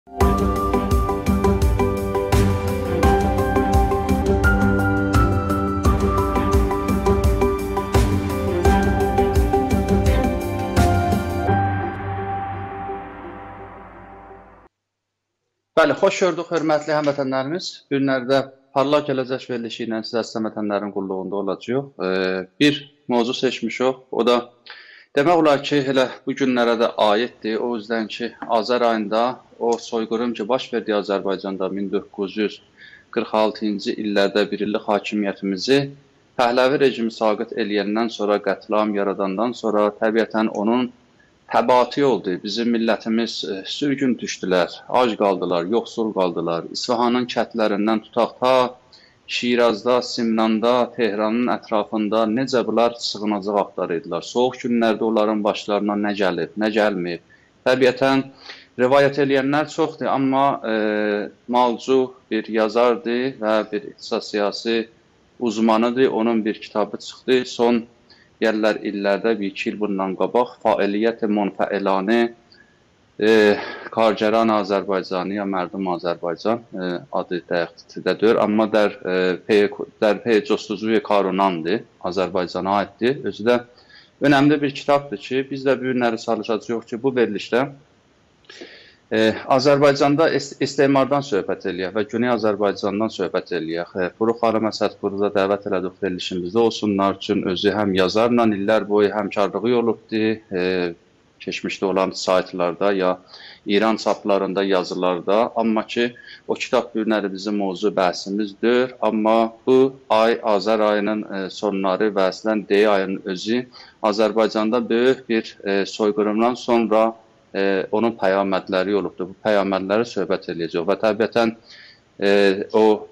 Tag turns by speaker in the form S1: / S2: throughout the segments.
S1: Bəli, xoş gördük, hörmətli həmvətənlərimiz. Bu günlərdə Parlaq Gələcək verilişi ilə sizə həmvətənlərin qulluğunda olacaq. Bir mövzu seçmişik, o da demək olar ki, elə bu günlərə də aiddir. O yüzden ki, Azər ayında o soyqırım ki, baş verdi Azərbaycanda 1946-cı illərdə bir illik hakimiyyətimizi Pəhləvi rejimi saqit eləyəndən sonra, qətlam yaradandan sonra təbiətən onun təbatı oldu. Bizim millətimiz sürgün düşdülər, ac qaldılar, yoxsul qaldılar. İsfahanın kətlərindən tutaq ta Şirazda, Simnanda, Tehranın ətrafında necə bunlar sığınacaq axtarırdılar. Soğuk günlərdə onların başlarına nə gəlib, nə gəlməyib. Təbiətən rivayət eləyənlər çoxdur, amma malcu bir yazardı və bir iqtisad siyasi uzmanıdır. Onun bir kitabı çıxdı. Son yerlər illərdə bir 2 il bundan qabaq fəaliyyət-i munfəilanə Kargəran Azərbaycanı ya Mərdum Azərbaycan adı dəqiqdir, amma der pey costuzuyu Karunandır, Azərbaycana aiddir. Özü də önemli bir kitabdır ki, biz də bu günləri çalışacağıq ki, bu verilişdə Azərbaycanda istemardan söhbət eləyək və Güney Azərbaycandan söhbət eləyək. Furu xanım Əsədqurda dəvət elədik verilişimizdə olsunlar üçün özü həm yazarla illər boyu həmkarlığı olubdur, keçmişdə olan saytlarda ya İran çaplarında, yazılarda. Amma ki, o kitab bu günləri bizim mövzu bəhsimizdir. Amma bu ay Azər ayının sonları və əslən D ayının özü Azərbaycanda böyük bir soyqırımdan sonra onun pəyamətləri olubdur. Bu pəyamətləri söhbət edəcək və təbiətən o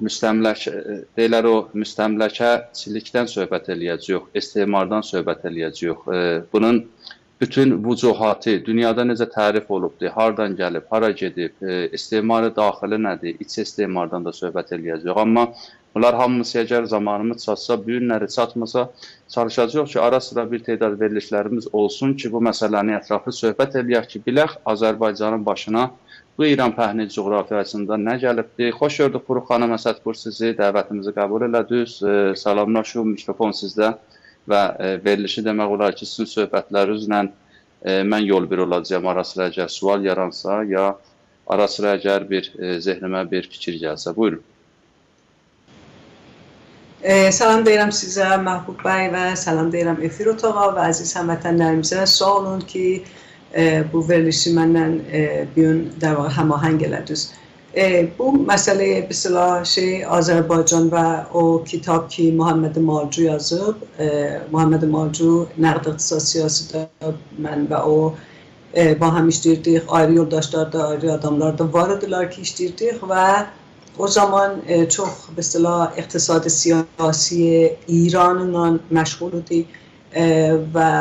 S1: müstəmləkəçilikdən söhbət edəcək, istemardan söhbət edəcək. Bunun bütün vücuhatı, dünyada necə tərif olubdur, hardan gəlib, hara gedib, istemarı daxili nədir, iç istemardan da söhbət edəcək. Amma bunlar hamısı əgər zamanımız çatsa, bu günləri çatmasa, çalışacaq ki, ara sıra bir tədad verilişlərimiz olsun ki, bu məsələni ətraflı söhbət edək ki, bilək Azərbaycanın başına bu İran pəhni coğrafiyasında nə gəlibdir. Xoş gördük, Furu xanım Əsədqur sizi, dəvətimizi qəbul elədiniz. Salamlaşım, mikrofon sizdə və verilişi demək olar ki, sizin söhbətlərinizlə mən yol bir olacağım. Ara sıra əgər sual yaransa, ya ara sıra əgər bir zehnimə bir fikir gəlsə. Buyurun.
S2: Salam deyirəm sizə, Məhbub bəy, və salam deyirəm Efir otağa və əziz həmvətənlərimizə. Sağ olun ki, bu verilişi məndən bir gün həmahəng elədiniz. Bu məsələyə Azərbaycan və o kitab ki, Muhammed Malcu yazıb, Muhammed Malcu Nəqd İqtisad Siyasıda mən və o ba həm işləyirdik, ayrı yoldaşlar da, ayrı adamlar da var idiler ki işləyirdik və o zaman çox iqtisadi siyasi İranla məşğul idik və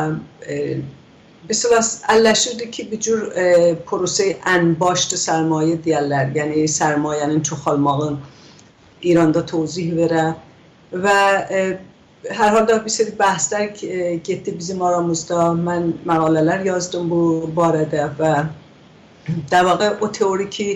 S2: əlləşirdi ki, bir cür prosey ən başlı sərmayə deyərlər, yəni sərmayənin çoxalmağın İranda tozih verə və hər halda bir seri bəhslər getdi bizim aramızda. Mən məqalələr yazdım bu barədə və der vaqə o teori ki,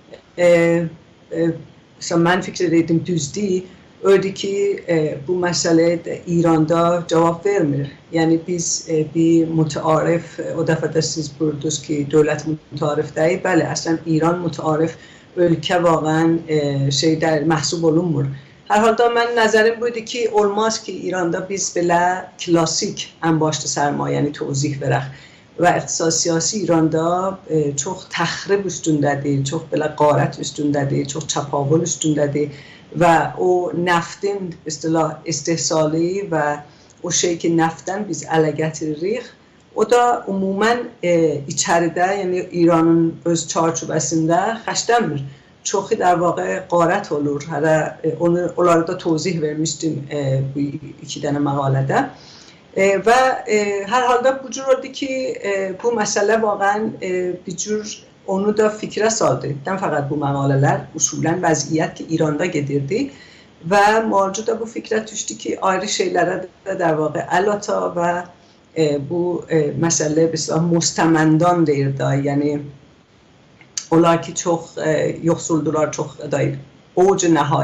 S2: mən fikir edirdim düzdür, öyle ki bu mesele İran'da cevap vermir. Yani biz bir mütearif, o defa da siz buyurdunuz ki devlet mütearif değil. Bəli, əslən İran mütearif ülke vaxtən şeydə məhsub olunmur. Hər halda mən nəzərim buydu ki, olmaz ki İranda biz belə klasik ən başlı sərmayəni tozih verək. Və iqtisad siyasi İranda çox təxrib üstündədir, çox belə qarət üstündədir, çox çapavul üstündədir. Və o neftin istihsali və o şey ki neftdən biz ələ gətiririk, o da umumən içəridə, yəni İranın öz çarçubəsində xərclənmir. Çoxu der vaqə qarət olur. Hələ onları da tozih vermişdim bu 2 dənə məqalədə. Və hər halda bu cür oldu ki, bu məsələ vaxtən bir cür onu da fikrə saldı. Dən fəqət bu məqalələr usulən vəziyyət ki İranda gedirdi və Malcu da bu fikrə düşdü ki, ayrı şeylərə də der vaqə əl ata və bu məsələ müstəməndan deyir da, yəni onlar ki çox yoxsuldular, çox اوج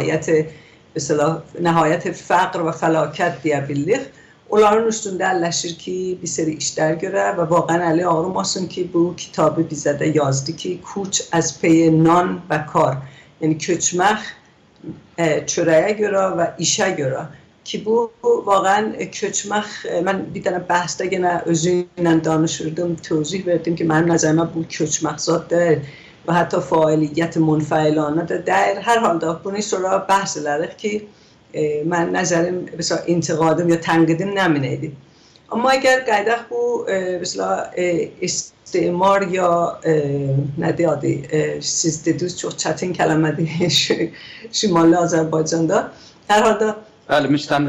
S2: nəhayət fəqr və fəlakət deyə bilirik. Onların üstündələşir ki, bir seri işlər görə və vaqən əli ağrım olsun ki, bu kitabı bizə də yazdı ki, koç az pey nan və kar. Yəni köçmək çörəyə görə və işə görə. Ki bu vaqən köçmək, mən bir dənə bəhsdə yenə özümlə danışırdım, tövzih verdim ki, mənim nəzərimə bu köçmək zad deyil. و حتی فعالیت منفعلانه در هر حال bunun sonra بحث edirik ki mən nəzərim mesela intiqadım ya tənqidim nəminəydi. Amma əgər qaydaq bu mesela istimar ya nə deyilədi, siz dediniz çox çətin kəlmədir Şimali Azərbaycanda. Hər halda
S1: bəli,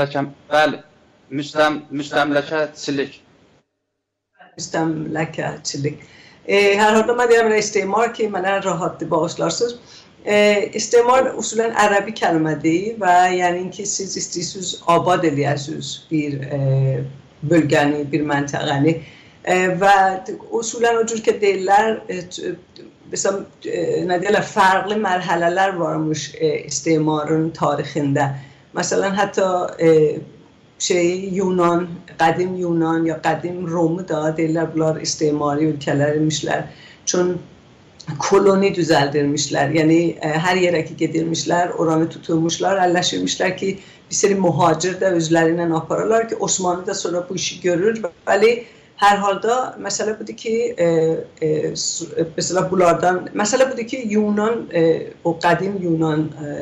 S1: müstəmləkəçilik.
S2: Müstəmləkəçilik. Her halde من دیدم استعمار که من راحت bağışlarsınız. استعمار اصولا عربی kəlmədir və yəni ki siz istəyirsiniz abad eləyəsiniz bir bölgəni, bir məntəqəni və usulən o cür ki deyirlər mesela nə deyirlər fərqli mərhələlər varmış istemarın tarixində. Məsələn hətta Yunan, qədim Yunan ya qədim Romu da deyirlər bunlar istimari ölkələr imişlər. Çün koloni düzəldirmişlər. Yəni hər yerə ki gedirmişlər, oranı tutulmuşlar, əlləşirmişlər ki bir seri muhacir də özlərindən aparırlar ki Osmanlı da sonra bu işi görür. Bəli, hər halda məsələ budur ki mesela bunlardan, məsələ budur ki Yunan, o qədim Yunan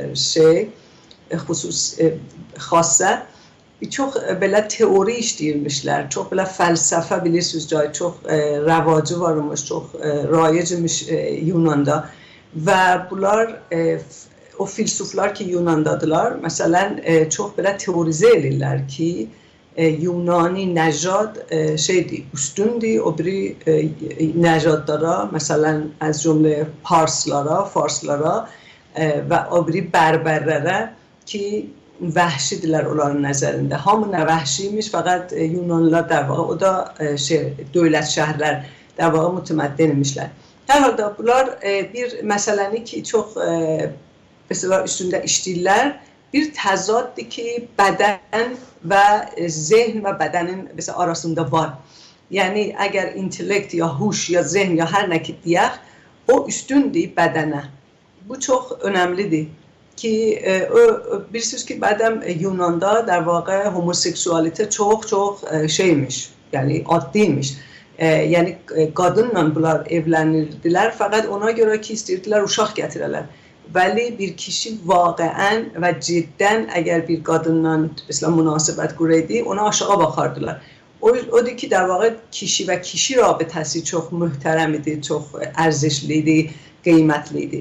S2: xüsus xasə çox belə teori işləyirmişlər, çox belə fəlsəfə bilirsiniz cay, çox rəvacı varmış, çox rayicmiş Yunanda və bunlar o filsuflar ki Yunandadılar, məsələn çox belə teorizə edirlər ki Yunani nəcad şeydir, üstündür, o biri nəcadlara, məsələn az cümlə Parslara, Farslara və o biri bərbərlərə ki vəhşidirlər onların nəzərində. Hamı nə vəhşiymiş, fəqət Yunanlılar der vaqa, o da dövlət şəhərlər der vaqa mütəməddin imişlər. Hər halda bunlar bir məsələni ki çox mesela üstündə işləyirlər, bir təzaddır ki bədən və zehn və bədənin arasında var. Yəni əgər intellekt ya huş ya zehn ya hər nə ki deyək, o üstündür bədənə. Bu çox önəmlidir. Ki bilirsiniz ki bədəm Yunanda der vaqa homoseksualite çox şeymiş, yəni addiymiş. Yəni qadınla bunlar evlənirdilər, fəqət ona görə ki istəyirdilər uşaq gətirələr. Bəli, bir kişi vaqəən və ciddən əgər bir qadınla münasibət quraydı, ona aşağı baxardılar. Odur ki der vaqa kişi və kişi rabitəsi çox möhtərəm idi, çox ərzişli idi, qiymətli idi.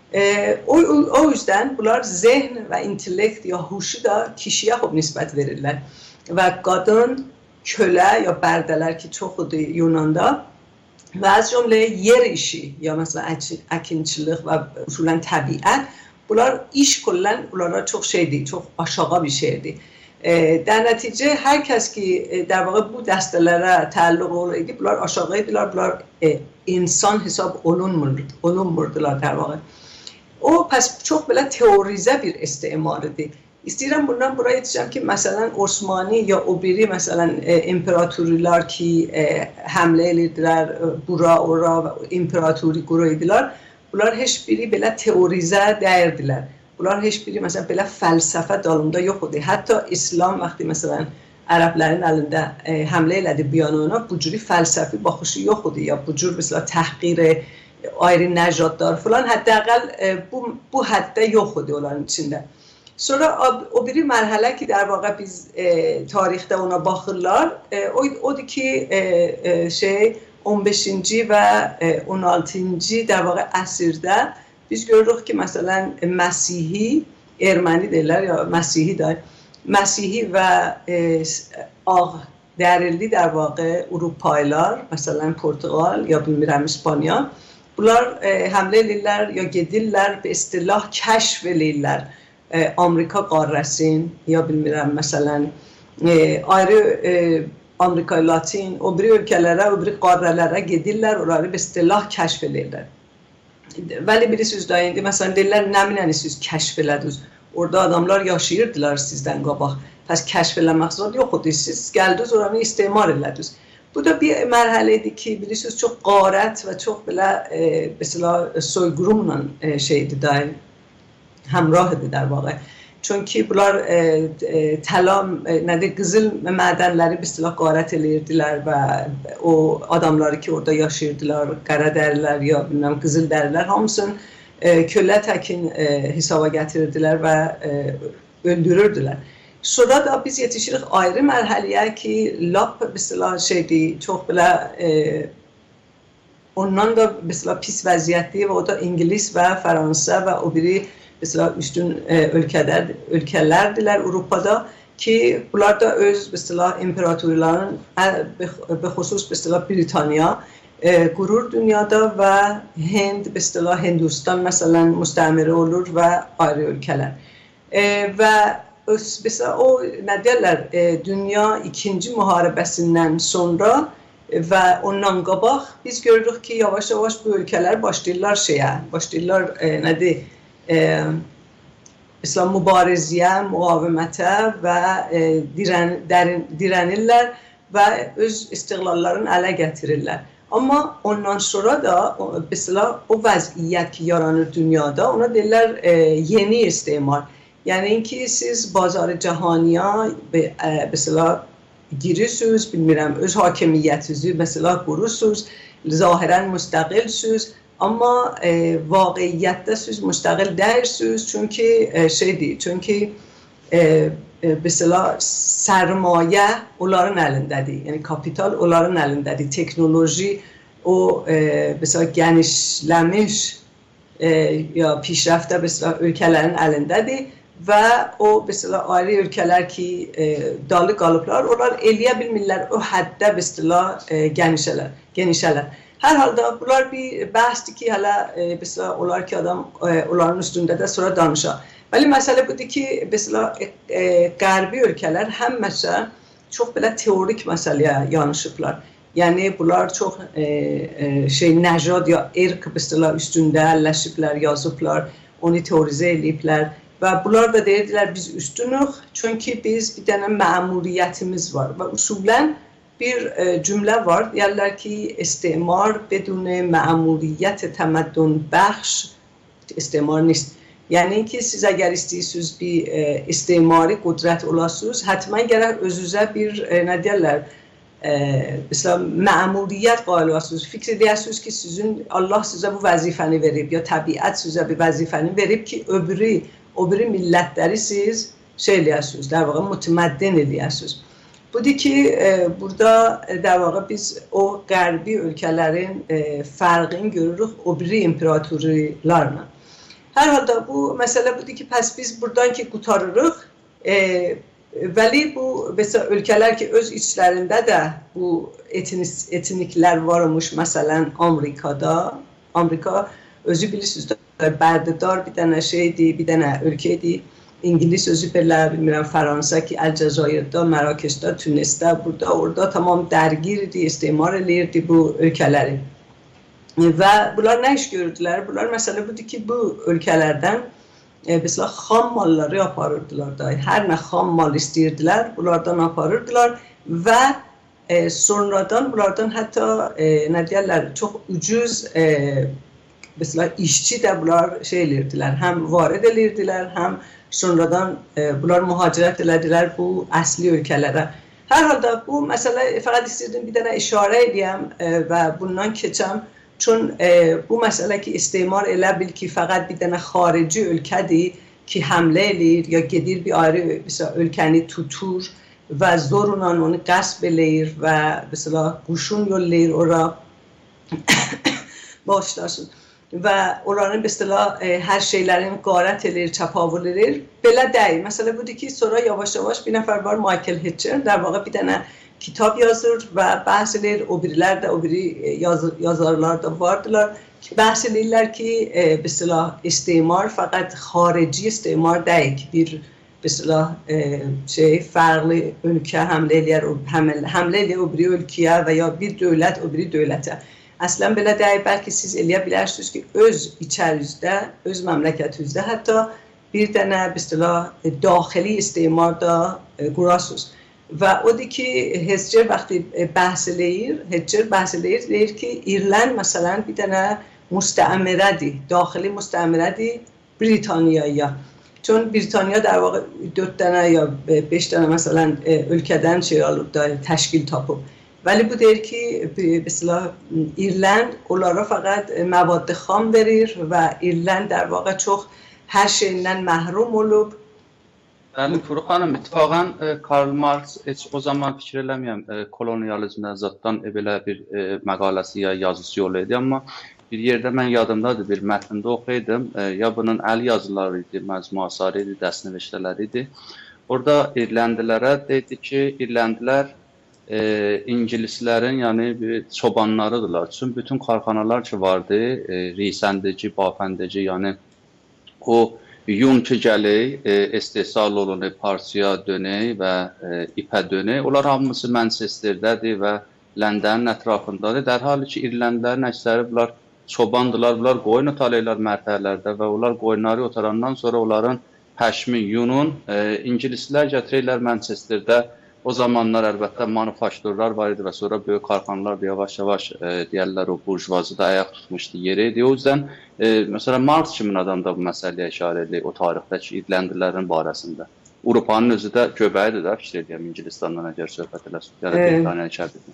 S2: O yüzden bunlar zehn ve intellekt ya huşu da kişiye nisbət verirler. Ve kadın, köle ya berdeler ki çoxudur Yunanda ve az cümle yer işi ya mesela əkinçilik ve usulen təbiət bunlar iş kullan bunlara çok şeydir, çok aşağı bir şeydir. در نتیجه هر کس که در واقع bu dəstələrə təalluq olaydı bunlar aşağıydılar, bunlar insan hesab olunmurdular در واقع. O pes çok böyle teorize bir istimarıdır. İstəyirəm bundan buraya yetişəm ki, məsələn Osmani ya o biri məsələn imperatorlar ki həmlə edirdilər bura ora və imperatori quraydılar. Bunlar heç biri belə teorizə dəyirdilər. Bunlar heç biri məsələn belə fəlsəfə dalında yox idi. Hətta İslam vaxtı məsələn ərəblərin əlində həmlə elədi bu yana bu cür fəlsəfi baxışı yox idi ya bu cür məsələn təhqir ayrı nəcadlar falan həddəqəl bu həddə yox idi onların içində. Sonra o biri mərhələ ki der vaqa biz tarixdə ona baxırlar odur ki 15-ci və 16-cı der vaqa əsrdə biz görürük ki məsələn Məsihi, Erməni deyirlər ya Məsihi də Məsihi və ağ dərilli der vaqa Avropalılar məsələn Portugal ya bilmirəm İspanya bunlar həmlə edirlər ya gedirlər və istilah kəşf edirlər Amerika qarrəsin ya bilmirəm məsələn ayrı Amerika Latin o biri ölkələrə, o biri qarrələrə gedirlər, onları bir istilah kəşf edirlər. Vəli bilirsiniz da indi məsələn deyirlər nə minənisiz kəşf elədiniz. Orada adamlar yaşayırdılar sizdən qabaq. Pəs kəşf eləmək zor yox idi. Siz gəldiniz oranı istismar elədiniz. Bu da bir mərhələ idi ki, bilirsiniz çox qarət və çox belə mesela soyqurumla şeydi da həmrah idi der vaxtı. Çünki bunlar nədir, qızıl mədənləri bistilah qarət edirdilər və o adamları ki orada yaşayırdılar, qara dərilər ya bilmem qızıl dərilər hamısını kölə təkin hesaba gətirirdilər və öldürürdülər. Sonra da biz yetişirik ayrı mərhələyə ki, lap bistilah şeydi, çox belə ondan da bistilah pis vəziyyətli və o da İngilis və Fransa və o biri mesela üstün ülkelerdiler Avrupa'da ki bunlar da öz mesela imparatorların bexusus mesela Britanya gurur dünyada ve Hind mesela Hindistan mesela müstemiri olur ve ayrı ülkeler ve mesela o ne derler dünya 2. Müharibesinden sonra ve ondan qabaq biz görürük ki yavaş yavaş bu ülkeler başlayırlar nedir İslam mübarizəyə, müqavimətə və dirənirlər və öz istiqlallarını ələ gətirirlər. Amma ondan sonra da mesela o vəziyyət ki yaranır dünyada, ona deyirlər yeni istismar. Yəni ki siz bazarı cahaniya mesela girirsiniz, bilmirəm, öz hakimiyyətinizi mesela qurursunuz, zahirən müstəqilsiniz. Amma vaqiyyətdə siz müstəqil deyilsiniz çünki şeydir, çünki mesela sərmayə onların əlindədir, yəni kapital onların əlindədir, teknoloji o mesela genişləmiş ya pişrəftə mesela ölkələrin əlindədir və o mesela ayrı ölkələr ki dalı qalıblar, onlar eləyə bilmirlər o həddə mesela genişələr. Hər halda bunlar bir bəhsdir ki, hələ mesela olar ki adam onların üstündə də sonra danışa. Bəli, məsələ budur ki, mesela qərbi ölkələr həmməsə çox belə teorik məsələyə yanaşıblar. Yəni bunlar çox nəcad ya irq mesela üstündə əlləşiblər, yazıblar, onu teorizə ediblər. Və bunlar da deyirdilər biz üstünük, çünki biz bir dənə məmuriyyətimiz var və usulən bir cümle var. Derler ki istismar بدون مأموریت تمدن بخش istismar نیست. Yani ki siz eğer istiyorsunuz bir istismari kudret olasınız, hatman gerek özünüze bir ne derler mesela məmuriyyət qail olasınız. Fikir ediyorsunuz ki sizin Allah size bu vazifəni verib ya tabiat size bir vazifəni verib ki öbürü millətləri siz eləyəsiniz, der vaxtı mütəməddin eləyəsiniz. Budur ki, burada der vaxtı biz o qərbi ölkələrin fərqini görürük o biri imperatorlarla. Hər halda bu məsələ budur ki, pəs biz buradan ki qutarırıq, vəli bu mesela ölkələr ki öz içlərində də bu etniklər varmış, məsələn Amerikada, Amerika özü bilirsiniz bərdidar bir dənə şeydir, bir dənə ölkədir. İngiliz özü belə, bilmirəm, Fransa ki, Əlcəzairdə, Mərakeşdə, Tunisdə, burada, orada tamam dərgirdi, istismar eləyirdi bu ölkələri. Və bunlar nə iş görürdülər? Bunlar məsələ budur ki, bu ölkələrdən mesela xam malları aparırdılar da. Hər nə xam mal istəyirdilər, bunlardan aparırdılar və sonradan bunlardan hətta nə deyərlər, çox ucuz mesela işçi də bunlar eləyirdilər, həm varid eləyirdilər, həm sonradan bunlar mühacirət elədilər bu əsli ölkələrə. Hər halda bu məsələ fəqət istəyirdim bir dənə işarə edəyəm və bundan keçəm. Çün bu məsələ ki istismar elə bil ki fəqət bir dənə xarici ölkədir ki həmlə eləyir ya gedir bir ayrı ölkəni tutur və zorla onu qəsb eləyir və mesela quşun yollayır ora bağışlarsın. Və onların hər şeylərin qarət edir, çapavul edir. Belə deyil. Məsələ budur ki, sonra yavaş-yavaş bir nəfər var, Michael Hitcher, der vaxtı bir dənə kitab yazır və bəhs edir. O birilər də, o biri yazarlar da vardılar. Bəhs edirlər ki, istismar fəqət xarici istismar deyil ki, bir fərqli ölkə həmlə eləyər o biri ölkəyə və ya bir dövlət o biri dövlətə. Əslən belə deyək, bəlkə siz eləyə bilərsiniz ki, öz içərinizdə, öz məmləkətinizdə hətta bir dənə daxili istismar da qurasınız. Və odur ki, Hecər vaxtı bəhs eləyir, deyir ki, İrland məsələn bir dənə müstəmirədir, daxili müstəmirədir Britaniyaya. Çün Britaniya در واقع 4 dənə ya 5 dənə məsələn ölkədən olub da təşkil tapıb. Vəli bu deyir ki, mesela İrland onlara faqat məvad xam verir və İrland در واقع çox hər şeyindən məhrum olub.
S1: Bəli, Fəxriyə xanım, ittifaqən Karl Marx heç o zaman fikir eləməyəm kolonializmdən zətdən belə bir məqaləsi ya yazısı yolu idi, amma bir yerdə mən yadımdadır, bir mətndə oxuyordum, ya bunun əl yazıları idi, məcmuaları idi, dəsnəveşləri idi. Orada İrlandilərə dedi ki, İrlandilər İngilislərin, yəni çobanlarıdırlar. Çünki bütün karxanalar ki vardı, risəndici, bafəndici, yəni o yun ki gələk, istehsal olunub, parçaya dönək və ipə dönək. Onlar hamısı Manchesterdədir və Londonun ətrafındadır. Dərhal ki, İrlandilərin əksəri bunlar çobandılar, bunlar qoyun otarlayırlar mərtələrdə və onlar qoyunları otarandan sonra onların pəşmi, yunun İngilislər gətirirlər Manchesterdə. O zamanlar əlbəttə manufakturlar var idi və sonra böyük karxanalar da yavaş-yavaş deyərlər o burjuvazıda ayaq tutmuşdu yeri. O yüzdən mesela Marx kimin adam da bu məsələyə işarə edir o tarixdəki İrlandilərin barəsində. Avropanın özü də göbəyidir də, fikir edirəm İngilistandan əgər söhbət eləsin. Yəni Britaniyanı kəbirdir.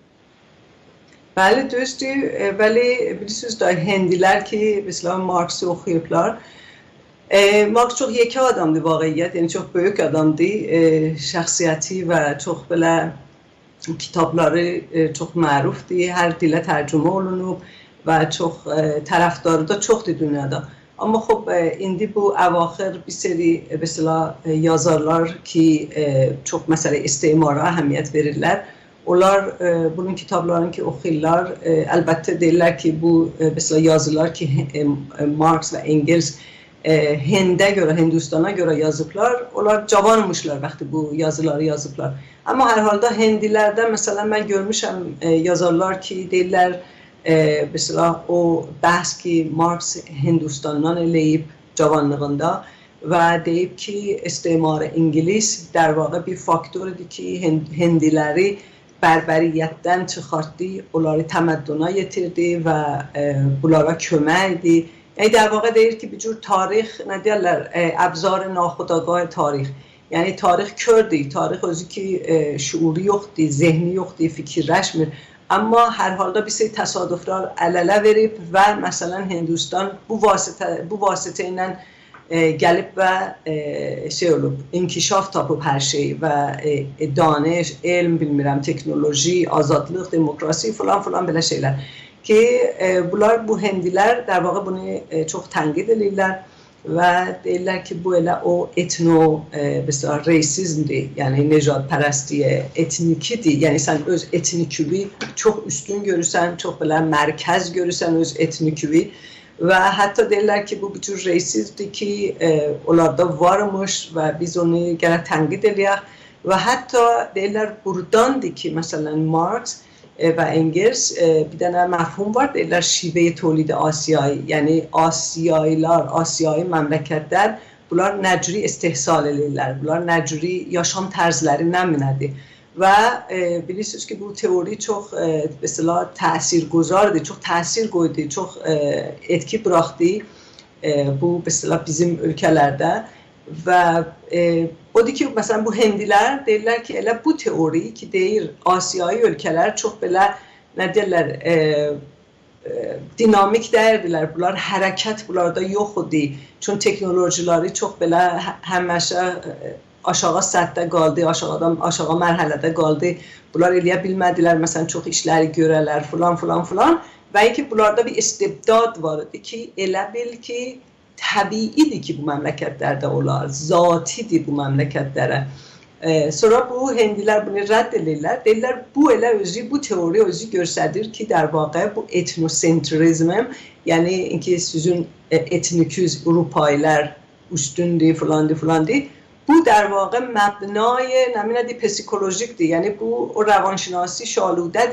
S2: Bəli, düzdür. Bəli, bilirsiniz da Hindilər ki, mesela Marx'ı oxuyublar. Marx çox yekə adamdır vaqiyyət, yəni çox böyük adamdır, şəxsiyyəti və çox belə kitabları çox mərufdur, hər dilə tərcümə olunub və çox tərəfdarı da çoxdur dünyada. Amma xub, indi bu əvaxir bir seri yazarlar ki, çox məsələ istismara əhəmiyyət verirlər. Onlar bunun kitablarını ki oxuyurlar, əlbəttə deyirlər ki, bu yazılar ki Marx və Engels Hind'e göre, Hindistan'a göre yazıblar. Onlar cavanmışlar vaxtı bu yazıları yazıblar. Ama her halde Hindilerde mesela ben görmüşəm yazarlar ki deyirlər mesela o bəhs ki Marx Hindistan'dan eləyib cavanlığında ve deyib ki istismarı İngiliz der vaqiə bir faktordur ki Hindiləri bərberiyyətdən çıxartdı, onları təməddüna yetirdi və bunlara kömək idi. Yani در واقع deyir ki bir cür tarix nə deyirlər ابزار ناخودآگاه tarix. Yəni tarix kördür, tarix özü ki şuuru yoxdur, zehni yoxdur, fikirləşmir. Amma hər halda bir şey təsadüflər əl-ələ verib və məsələn Hindistan bu vasitə ilə gəlib və olub, inkişaf tapıb hər şey və danış, elm, bilmirəm, teknoloji, azadlıq, demokrasi falan belə şeylər. Ki bunlar bu Hindilər der vaqiə bunu çox tənqid edirlər və deyirlər ki bu elə o reysizmdir, yəni necadpərəstliyə, etnikidir. Yəni sən öz etniküvi çox üstün görürsən, çox belə mərkəz görürsən öz etniküvi və hətta deyirlər ki bu bir cür reysizdir ki onlarda varmış və biz onu gərək tənqid eləyək və hətta deyirlər buradandır ki məsələn Marx و Engels bir dənə məfhum var, deyirlər şivə tolid Asiyayı, yəni Asiyayı məmləkətlər bunlar nəcri istehsal edirlər, bunlar nəcri yaşam tərzlərindən minədir və bilirsiniz ki bu teori çox mesela təsirgüzardır, çox təsir qoydu, çox etki buraxdı bu mesela bizim ölkələrdə və odur ki, məsələn, bu Hindilər deyirlər ki, elə bu teori ki, deyir, Asiyayı ölkələr çox belə, nə deyirlər, dinamik dəyərdilər, bunlar hərəkət bunlarda yox idi. Çünki teknolojiləri çox belə həməşə aşağı səthdə qaldı, aşağı mərhələdə qaldı. Bunlar eləyə bilmədilər, məsələn, çox işləri görələr, filan. Və ki, bunlarda bir istibdad var idi ki, elə bil ki, təbiidir ki, bu məmləkətlərdə olar, zatidir bu məmləkətlərə. Sonra bu Hindilər bunu rədd edirlər. Deyirlər, bu elə özü, bu teori özü göstərir ki, der vaqiə bu etnosentrizm, yəni ki, sizin etniküz Avropalılar üstündür, filandır. Bu der vaqiə məbnای, nəminədir, psikolojikdir. Yəni bu o rəvanşinasi şaludədir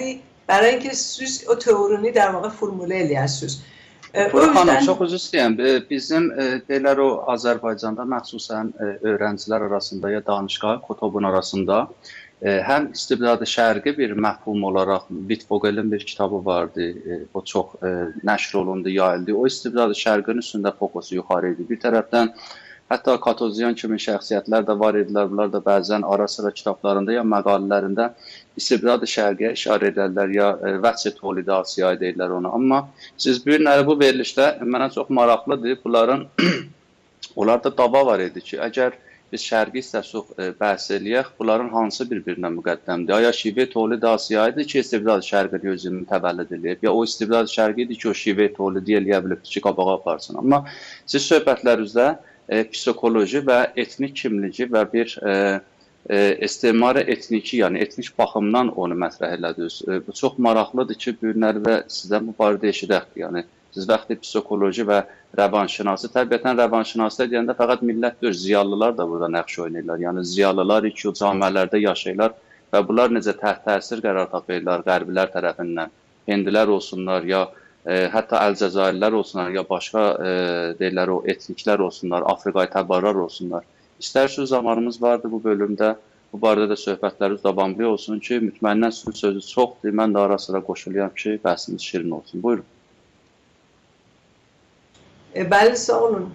S2: برای اینکه siz o teorini در واقع formüle eləyəsiniz.
S1: Xanım, çox üzr istəyirəm. Bizim deyirlər o Azərbaycanda məxsusən öğrencilər arasında ya danışqa, Kotobun arasında həm istibdadı şərqi bir məfhum olaraq Wittvogel'in bir kitabı vardı. O çox nəşr olundu, yayıldı. O istibdadı şərqin üstündə fokusu yuxarı idi. Bir tərəfdən hətta Katozyan kimi şəxsiyyətlər də var idilər. Bunlar da bəzən ara sıra kitablarında ya məqalələrində istibdadı şərqiyə işarə edirlər ya vəc-i tolid Asiyaya deyirlər ona. Amma siz bir nəvi bu verilişdə mənə çox maraqlıdır. Bunların onlarda dava var idi ki, əgər biz şərqi istəsək bəhs eləyək, bunların hansı bir-birinə müqəddəmdir? Ya şive tolid Asiyaydı ki, istibdadı şərqini özünü təvəllüd eləyib, ya o istibdadı şərqiydi ki, o şive tolidi eləyə bilibdir ki, qabağa aparsın. Amma siz söhbətlərinizdə psikoloji və etnik kimliyi və bir istismarı etniki, yəni etnik baxımdan onu mətrəh elədiniz. Bu çox maraqlıdır ki, bu günlərdə sizdən bu barədə eşidək. Yəni siz vaxtı psikoloji və rəvanşinası, təbiətən rəvanşinası deyəndə fəqət millət deyil, ziyalılar da burada nəqş oynayırlar. Yəni ziyalılar iki o camiələrdə yaşayırlar və bunlar necə təsir qərar tapırlar qərbilər tərəfindən. Hindilər olsunlar ya hətta Əlcəzairlər olsunlar ya başqa deyirlər o etniklər olsunlar, Afrikaya təbarrar olsunlar. İstərsiniz zamanımız vardı bu bölümdə. Bu barədə də söhbətləriniz davamlı olsun ki, mütməyindən sizin sözü çoxdur. Mən də ara sıra qoşuluyam ki, bəhsimiz şirin olsun. Buyurun.
S2: بله sağ olun.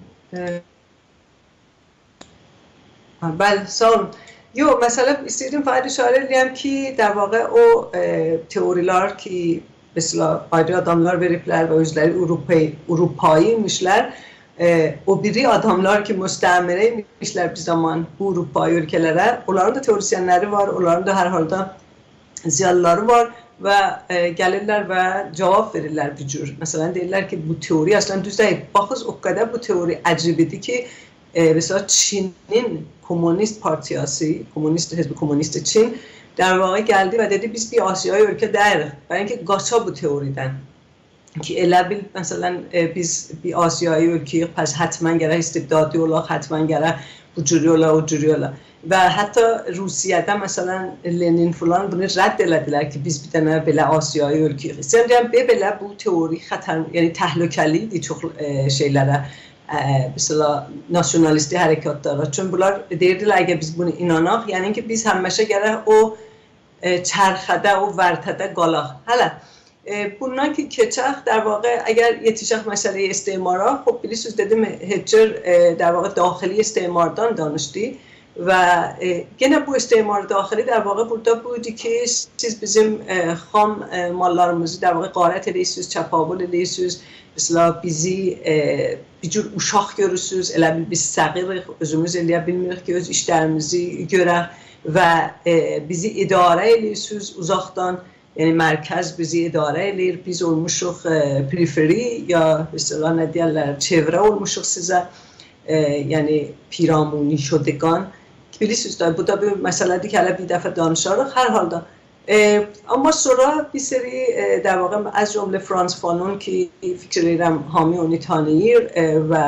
S2: بله sağ olun. Yo, mesela istəyirdim fəqət işarə edeyim ki, در واقع o teoriler ki mesela ayrı adamlar veriblər və özləri Avrupayıymışlar. O biri adamlar ki müstəmireymişlər bir zaman bu Avrupa ülkelere. Onların da teorisyenleri var, onların da her halda ziyalıları var. Və gəlirlər və cavab verirlər bir cür. Məsələn, deyirlər ki, bu teori əslən düz deyil. Baxız, o qədər bu teori əcibidir ki, mesela Çin'in Komünist Partiyası, Hizbi Komünist Çin در واقع gəldi və dedi, biz bir Asiyaya ölkə deyirik. Bəlkə qaça bu teoriden. Ki elə bil, məsələn, biz bir Asiyaya ölkəyik, pəs hətmən gərək istibdadi olaq, hətmən gərək bu cürü olaq, o cürü olaq. Və hətta Rusiyada məsələn Lenin falan bunu rədd elədilər ki, biz bir dənə belə Asiyaya ölkəyik. İstəyirəm deyəm, belə bu teori xətər, yəni təhlükəli idi çox şeylərə, mesela nasyonalisti hərəkatlara. Çünki bunlar deyirdilər, əgər biz bunu inanaq, yəni ki, biz həmişə gərək o çərxədə, o vərtədə qalaq. Hələ, bundan ki keçək, در واقع اگر yetişək məsələyə istimara, خب bilirsiniz dedim, Hedger در واقع daxili istimardan danışdı. Və gene bu istimar daxili در واقع burada buydu ki, siz bizim xam mallarımızı در واقع qarət edirsiniz, çəpavul edirsiniz. Mesela bizi bir cür uşaq görürsünüz, elə bil biz səğirik, özümüz eləyə bilmirik ki, öz işlərimizi görək və bizi idarə edirsiniz uzaqdan. Yəni mərkəz bizi idarə edir, biz olmuşuq periferi ya mesela nə deyirlər, çevrə olmuşuq sizə, yəni piramuni şodəgan. Bilirsiniz da, bu da bir məsələdir ki, hələ bir dəfə danışarıq hər halda. Amma sonra bir seri در واقع از جمله فرانس فانون ki fikir edirəm hamı onu tanıyır və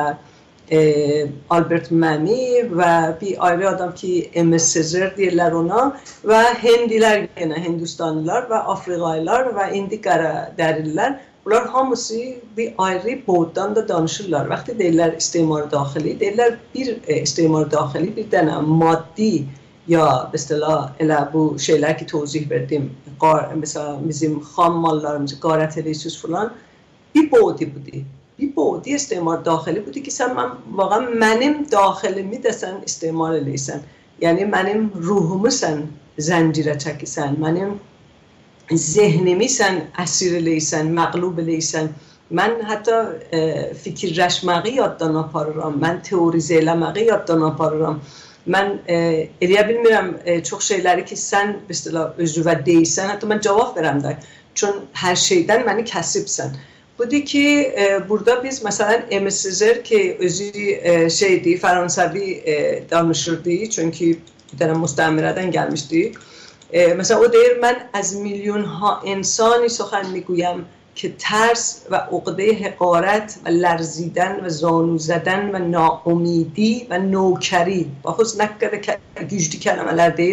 S2: Albert Mami və bir ayrı adam ki M.S. Sezer deyirlər ona və Hindilər yenə Hindistanlılar və Afrikalılar və indi Qaradərilər. Bunlar hamısı bir ayrı boyutdan da danışırlar. Vaxtı deyirlər istimar daxili, deyirlər bir istimar daxili bir dənə maddi ya mesela elə bu şeylər ki tozih verdim, mesela bizim xam mallarımızı qarət edirsiniz falan, bir boyutu budur. Bir boyutu istimar daxili budur ki, sən vaxtən mənim daxilimi də sən istimar eləysən. Yəni mənim ruhumu sən zəncirə çəkirsən, mənim zehnimi sən əsir eləysən, məqlub eləysən. Mən hətta fikirləşməyi yaddan aparıram, mən teorizə eləməyi yaddan aparıram. Mən eləyə bilmirəm çox şeyləri ki, sən özüvə deyilsən, hətta mən cavab verəm də. Çünki hər şeydən məni kəsibsən. Budur ki, burada biz məsələn M.S. Sezer ki, özü şeydi, Fransəvi danışırdı, çünki bir dənə müstəmirədən gəlmişdi. Mesela o deyir, mən az milyonha insani سخن میگویم که ترس و عقده حقارت و لرزیدن و زانو زدن و ناامیدی و نوکری با خود نکرده güçlü kelimeler değil.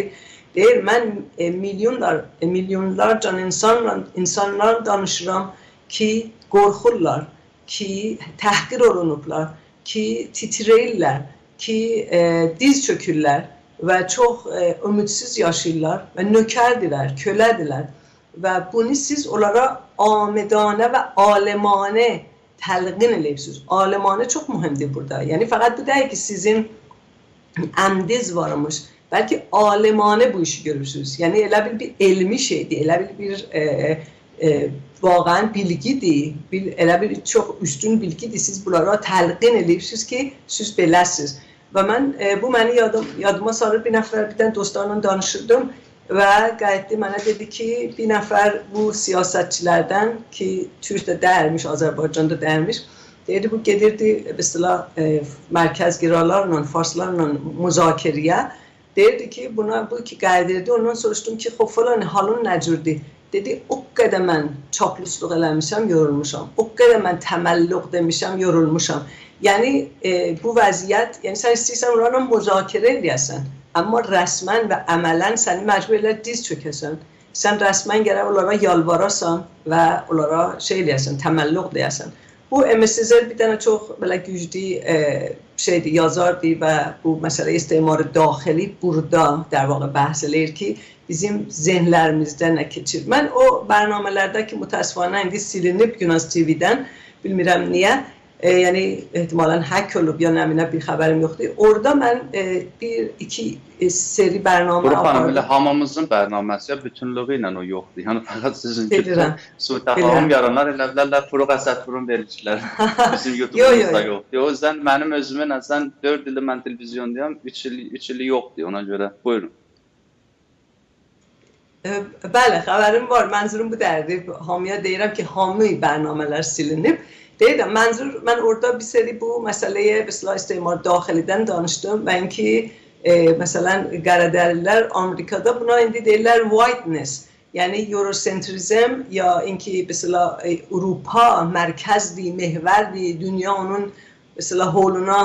S2: Deyir, mən milyonlarca insanlar danışıram ki, qorxurlar, ki, təhqir olunublar, ki, titrəyirlər, ki, diz çökürlər və çox ümidsiz yaşayırlar və nökərdirlər, kölədirlər. Və bunu siz onlara amedanə və aləmanə təlqin edirsiniz. Aləmanə çox mühümdür burada. Yəni, fəqət bu deyil ki, sizin əmdiz varmış. Bəlkə aləmanə bu işi görürsünüz. Yəni, elə bir elmi şeydir, elə bir vaqəən bilgidir, elə bir çox üstün bilgidir. Siz bunlara təlqin edirsiniz ki, siz beləsiniz. Və mən, bu məni yadıma salır, bir nəfər, bir dənə dostlarla danışırdım və qayıtdı mənə dedi ki, bir nəfər bu siyasətçilərdən ki, Türkdə dəyərmiş, Azərbaycanda dəyərmiş, deyirdi, bu gedirdi, mesela, mərkəzgirarlarla, farslarla müzakirəyə, deyirdi ki, bu ki qayıdirdi, ondan soruşdum ki, xop falan halın nəcürdür? Dedi, o qədər mən çaplusluq eləmişəm, yorulmuşam, o qədər mən təməlluq demişəm, yorulmuşam. Yəni, bu vəziyyət, yəni sən istəyirsən, onlarla müzakirə edəsən, amma rəsmən və əmələn səni məcbur elə diz çökəsən. Sən rəsmən gərək onlara yalvarasan və onlara şey eləyəsən, təməlluq deyəsən. Bu, MSZ bir dənə çox belə güclü şeydir, yazardır və bu məsələ istemarı daxili burada der vaqa bəhs eləyir ki, bizim zehnlərimizdə nə keçir. Mən o bərnamələrdə ki, mütəəssifانə indi silinib Günas TV-dən, bilmirəm niyə, yəni ehtimalən həkk olub ya nəminə bir xəbərim yoxdur. Orada mən bir-iki seri bərnamə
S1: apardım. Qrup hanım, elə hamımızın bərnaməsi bütünlüğü ilə o yoxdur. Yəni, fəqət sizin bütün Suudəxanım yaranlar elə bilərlər, Furuq Əsədfurun vericilər. Bizim YouTube'umuzda yoxdur. O yüzden mənim özümün əzən 4 ili mən televizyondayım, 3 ili yoxdur ona görə. Buyurun.
S2: Bəli, xəbərim var. Mənzurum bu dərdir. Hamiyə deyirəm ki, hamı bərnamələr silinib. Deyirəm, mən orada bir seri bu məsələyə istimar daxilidən danışdım. Mən ki, məsələn, qaradərilər Amerikada buna indi deyirlər whiteness. Yəni, Eurocentrizm ya inki, mesela, Avrupa mərkəzdir, mehvərdir, dünya onun, mesela, holuna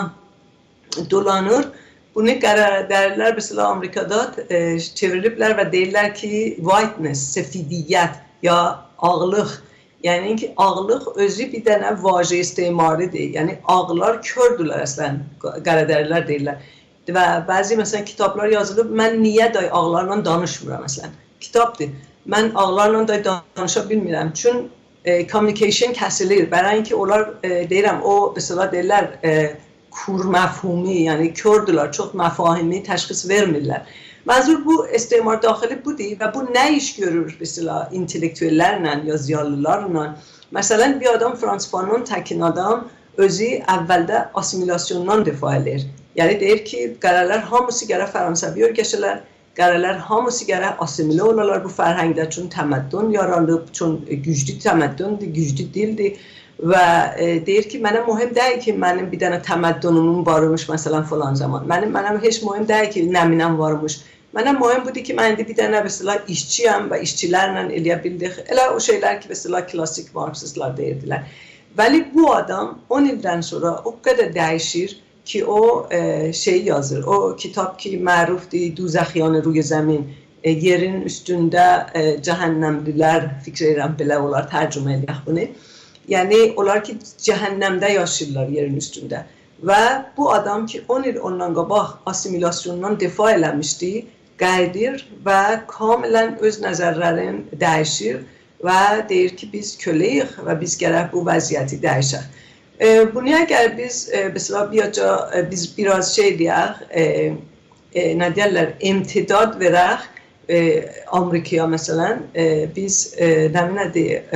S2: dolanır. Bunu qaradərilər, mesela, Amerikada çeviriblər və deyirlər ki, whiteness, sefidiyyət ya ağlıq. Yəni ki, ağlıq özü bir dənə vacə istimaridir. Yəni, ağlar kördürlər əslən, qaradərilər deyirlər. Və bəzi, məsələn, kitablar yazılıb, mən niyə day ağlarla danışmıram, məsələn. Kitabdır. Mən ağlarla day danışa bilmirəm. Çün communication kəsilir. Bərən ki, onlar, deyirəm, o, mesela, deyirlər, kur məfhumi, yəni kördürlər, çox məfahimi təşxis vermirlər. Mənzur bu istimar daxili budur və bu nə iş görür mesela intellektuellərlə, yazıyalılarla? Məsələn, bir adam Frans Fanon təkin adam özü əvvəldə assimilasyondan difa edir. Yəni deyir ki, qərələr hamısı gərək Fransəvi öyrəşələr, qərələr hamısı gərək assimilə olalar bu fərhəngdə, çün təməddün yaranıb, çün güclü təməddündür, güclü dildir. Və deyir ki, mənə mühüm deyil ki, mənim bir dənə təməddünümün varmış, məsələn, falan zaman. Mənəm heç mühüm deyil ki, nəminəm varmış. Mənə mühüm budur ki, mən indi bir dənə, mesela, işçiyəm və işçilərlə eləyə bildik. Elə o şeylər ki, mesela, klasik marksistlər deyirdilər. Bəli, bu adam 10 ildən sonra o qədər dəyişir ki, o şey yazır. O kitab ki, mərufdir, Duzəxyan Ruy Zəmin, yerin üstündə cəhənnəmlilər, fikr edirəm, belə olar, tərcümə edək bunu. Yəni, onlar ki, cəhənnəmdə yaşayırlar yerin üstündə. Və bu adam ki, 10 il ondan qabaq assimilasyondan difa eləmişdi, qayıdır və kamilən öz nəzərlərin dəyişir və deyir ki, biz köləyik və biz gərək bu vəziyyəti dəyişək. Bunu əgər biz, mesela, biz biraz şey deyək, nə deyərlər, imtidad verək Amerikaya, məsələn, biz, nədir,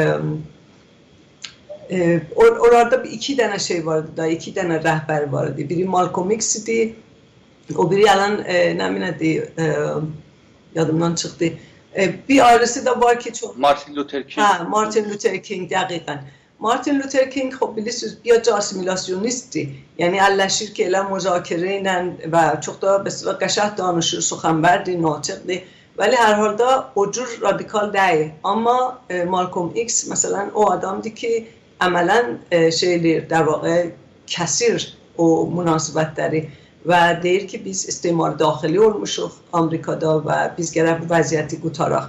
S2: orada iki dənə şey vardı da, iki dənə rəhbər vardı. Biri Malcolm X idi, o biri yalan nədir, yadımdan çıxdı. Bir ayrısı da var ki, çox...
S1: Martin Luther King.
S2: Hə, Martin Luther King, dəqiqən. Martin Luther King, bilirsiniz, bir assimilasyonistdir. Yəni, əlləşir ki, elə müzakirə ilə və çox da qəşəng danışır, suxanbərdir, natiqdir. Vəli hər halda o cür radikal deyil. Amma Malcolm X, məsələn, o adamdır ki, əmələn şeylir, der vaqə kəsir o münasibətləri. و deyir ki biz istismar daxili olmuşuq Amerikada və biz gərək bu vəziyyəti qutaraq.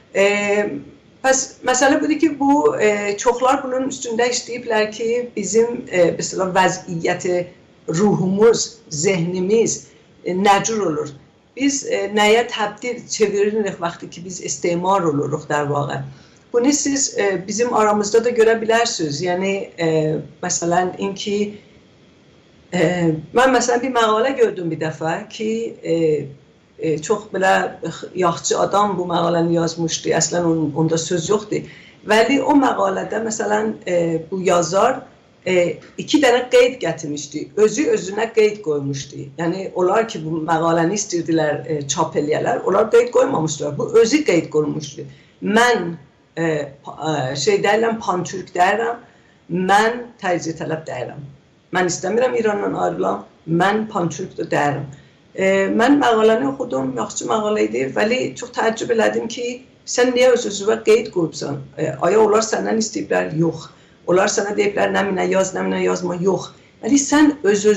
S2: Pəs məsələ budur ki, bu çoxlar bunun üstündə işləyiblər ki, bizim mesela vəziyyəti ruhumuz, zehnimiz nə cür olur? Biz nəyə təbdil çeviririk vaxtı ki, biz istismar oluruq در واقع. Bunu siz bizim aramızda da görə bilərsiniz. Yəni məsələn inki mən məsələn bir məqalə gördüm bir dəfə ki çox belə yaxşı adam bu məqaləni yazmışdı. Əslən onda söz yoxdur. Vəli o məqalədə məsələn bu yazar iki dənə qeyd gətirmişdi. Özü özünə qeyd qoymuşdu. Yəni onlar ki bu məqaləni istəyirdilər çap eləyərlər, onlar qeyd qoymamışdılar. Bu özü qeyd qoymuşdu. Mən şey deyirəm, pan-türk deyirəm, mən təcrid tələb deyirəm. Mən istəmirəm İrandan ayrılam, mən pan-türk də deyirəm. Mən məqaləni oxudum, yaxşı məqalə idi, vəli çox təəccüb elədim ki, sən niyə öz-özünə qeyd qoyubsan? Aya onlar səndən istəyiblər? Yox. Onlar sənə deyiblər, nə minə yazma, yox. Vəli sən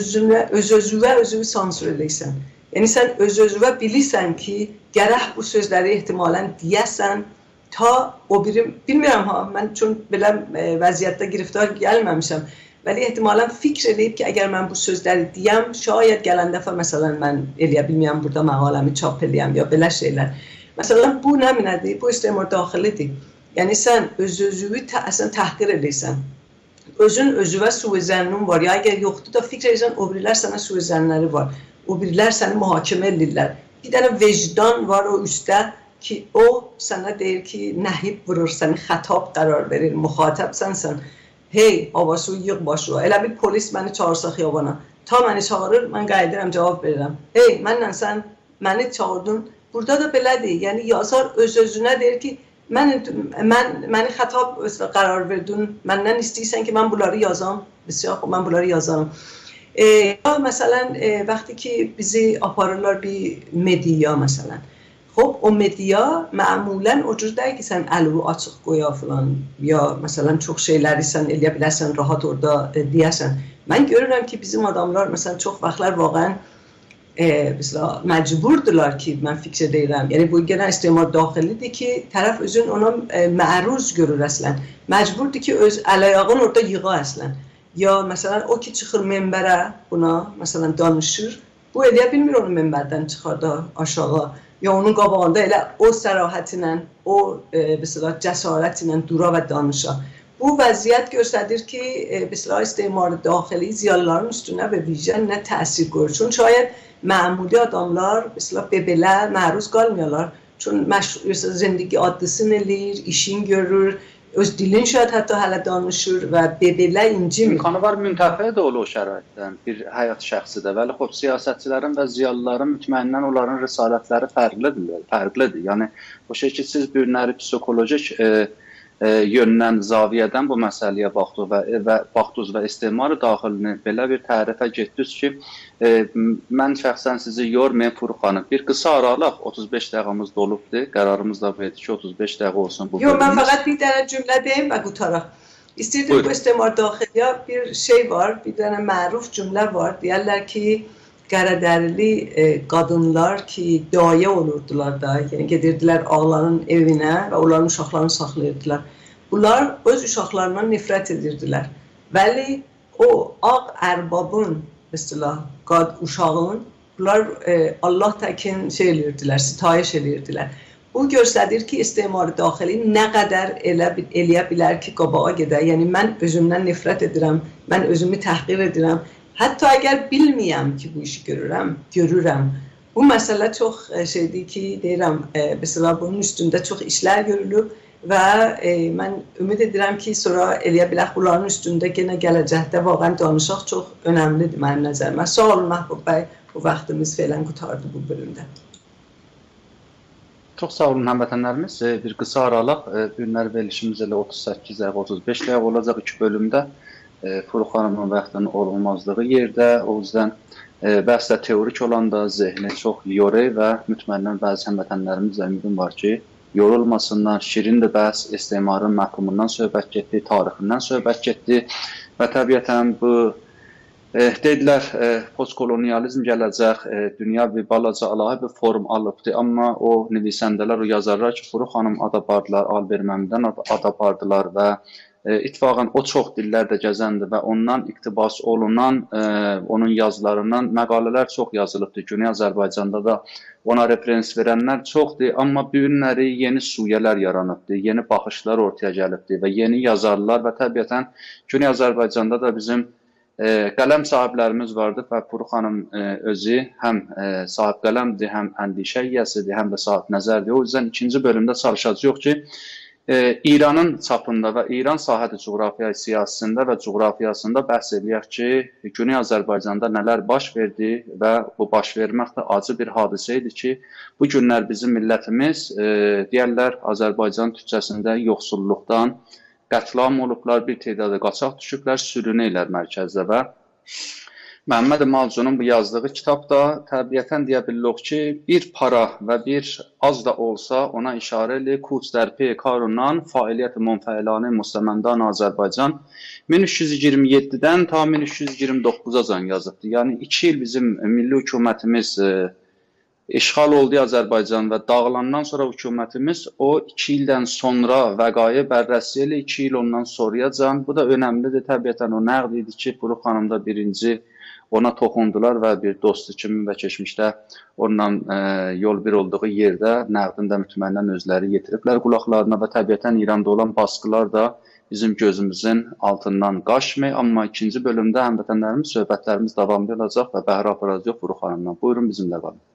S2: özünü sansür eləysən. Yəni sən öz-özünə bilirsən ki, gərək bu sözləri ehtimalən deyəsən, ta o biri, bilmirəm ha, mən çünki belə vəziyyətdə giriftar gəlməmişəm. Vəli ehtimalən fikr edib ki, əgər mən bu sözləri deyəm, şayət gələn dəfə məsələn mən eləyə bilməyəm, burada məqaləmi çap eləyəm ya belə şeylər. Məsələn, bu nə minədir? Bu istismar daxilidir. Yəni sən öz-özünü əslən təhqir edirsən. Özün özünə suizənnun var. Ya əgər yoxdur da fikr edirsən, o birilər sənə suizənnləri var. O birilər səni mühakimə edirlər. Bir dənə vicdan var o üstdə ki, o sənə deyir ki, nəhib vurur, səni xətab qərar verir, müxatəb sənsən. Hey, havası yığ başı. Elə bir polis məni çağırsa xiyabana. Ta məni çağırır, mən qayıdıram, cavab verirəm. Hey, mənlə sən məni çağırdın. Burada da belədir. Yəni yazar öz-özünə deyir ki, məni xətab qərar verdin, məndən istəyirsən ki, mən bunları yazam. Mən bunları yazarım. Ya məsələn, vaxtı ki, bizi aparırlar bir media məsələn. Xub, o media məmulən o cür deyil ki, sən əlvi açıq qoya filan, ya məsələn, çox şeyləri sən eləyə bilərsən, rahat orada deyəsən. Mən görürəm ki, bizim adamlar, məsələn, çox vaxtlar vaqən məcburdurlar ki, mən fikr edirəm. Yəni, bu genə istismar daxilidir ki, tərəf özün ona məruz görür əslən. Məcburdur ki, öz əl-ayağını orada yığa əslən. Ya, məsələn, o ki, çıxır mənbərə buna, məsələn, danışır, bu eləyə bilmir onu mənbərdən çıxar da aşağı. Ya onun qabağında elə o sərahəti ilə, o cəsarəti ilə dura və danışa. Bu vəziyyət göstərir ki, istismar daxili ziyalıların üstünə və vicə nə təsir qoyur. Çünki şayət məmuli adamlar belə məruz qalmıyorlar. Çünki zindagi addisini eləyir, işin görür, öz dilin şayət hətta hələ danışır və belə incimir.
S1: İmkanı var, müntəfə də olur o şəraitdən, bir həyat şəxsidə. Vəli xub, siyasətçilərin və ziyalıların mütməindən onların risalətləri fərqlidir. Yəni, o şey ki, siz bir nəri psikolojik yöndən, zaviyyədən bu məsələyə baxdınız və istismar daxilini belə bir tərifə getdiniz ki, mən şəxsən sizi yormayın Furqan xanım. Bir qısa aralıq, 35 dəqiqəmiz dolubdur. Qərarımız da verdi ki, 35 dəqiqə olsun bu bölümümüz.
S2: Yox, mən fəqət bir dənə cümlə deyim və qutaraq. İstəyirdim bu istismar daxiliyə bir şey var, bir dənə məruf cümlə var. Deyərlər ki, Qəradərili qadınlar ki, dayə olurdular da, yəni gedirdilər ağların evinə və onların uşaqlarını saxlayırdılar. Bunlar öz uşaqlarından nifrət edirdilər. Bəli, o ağ ərbabın, mesela, uşağın, bunlar Allah təkin şey edirdilər, sitayiş edirdilər. Bu göstərir ki, istismar daxili nə qədər eləyə bilər ki, qabağa gedə. Yəni, mən özümdən nifrət edirəm, mən özümü təhqir edirəm. Hətta əgər bilməyəm ki, bu işi görürəm. Bu məsələ çox şeydir ki, deyirəm, mesela bunun üstündə çox işlər görülüb və mən ümid edirəm ki, sonra eləyə bilək bunların üstündə yenə gələcəkdə vaqən danışaq çox önəmlidir mənim nəzərimə. Sağ olun, Məhbub bəy, bu vaxtımız felən qutardı bu bölümdə.
S1: Çox sağ olun həmvətənlərimiz. Bir qısa aralıq, günlər verilişimiz elə 38 dəqiqə, 35 dəqiqə olacaq 2 bölümdə. Furqan xanımın vaxtının olmazlığı yerdə, o yüzden bəhslə teorik olanda zehni çox yoruyor və mütməndən bəzi həmvətənlərimiz əminim var ki, yorulmasınlar. Şirin də bəhs istismarın məhkumundan söhbət getdi, tarixindən söhbət getdi və təbiətən bu Dedilər, postkolonializm gələcək, dünya bir balaca əlahə bir form alıbdı, amma o nüvisəndələr, o yazarlar ki, Furu xanım ad apardılar, Albert Məmdən ad apardılar və ittifaqən o çox dillərdə gəzəndi və ondan iqtibas olunan, onun yazılarından məqalələr çox yazılıbdır. Güney Azərbaycanda da ona referens verənlər çoxdur, amma bu günləri yeni suyələr yaranıbdır, yeni baxışlar ortaya gəlibdir və yeni yazarlar və təbiətən Güney Azərbaycanda da bizim qələm sahiblərimiz vardı və Furu xanım özü həm sahib qələmdir, həm əndişə yiyəsidir, həm də sahib nəzərdir. O yüzden ikinci bölümdə çalışacağıq ki, İranın çapında və İran sahəti coğrafiya siyasətində və coğrafiyasında bəhs edək ki, Güney Azərbaycanda nələr baş verdi və bu baş vermək də acı bir hadisə idi ki, bu günlər bizim millətimiz deyərlər Azərbaycan türkçəsində yoxsulluqdan qətlam olublar, bir tedadı qaçaq düşüblər, sürünürlər mərkəzdə və Məhəmməd Malcunun bu yazdığı kitabda təbiətən deyə bilirik ki, bir para və bir az da olsa ona işarə ilə Kuç dərpi karundan fəaliyyət mənfəilani müstəməndan Azərbaycan 1327-dən ta 1329-a can yazıbdır. Yəni 2 il bizim milli hökumətimiz İşğal oldu Azərbaycan və dağılandan sonra hökumətimiz o 2 ildən sonra vəqayə bərrəsi ilə 2 il ondan sonrayacan. Bu da önəmlidir. Təbiətən o nəqd idi ki, Furu xanım da birinci ona toxundular və bir dostu kimi və keçmişdə onunla yol bir olduğu yerdə nəqdin də mütməyindən özləri yetiriblər qulaqlarına və təbiətən İranda olan baskılar da bizim gözümüzün altından qaçmır. Amma ikinci bölümdə həmvətənlərimiz söhbətlərimiz davamlı olacaq və bəhra aparacaq Furu xanımdan. Buyurun bizimlə qalın.